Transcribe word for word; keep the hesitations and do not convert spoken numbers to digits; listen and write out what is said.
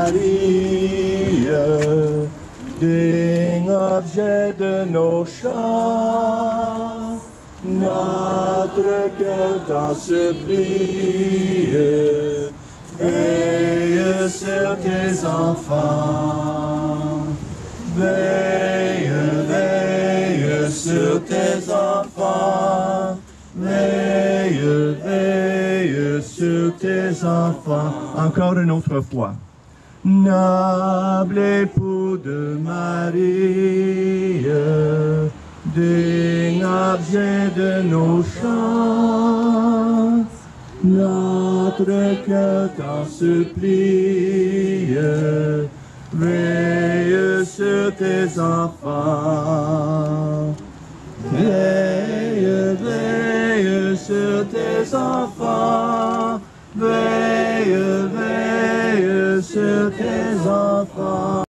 Marie, digne objet de nos chants, notre cœur t'en supplie, veille sur tes enfants, veille, veille sur tes enfants, veille, veille sur tes enfants. Encore une autre fois. Noble époux de Marie, digne objet de nos chants, notre cœur t'en supplie, veille sur tes enfants, veille, veille sur tes enfants, veille, veille sur tes enfants.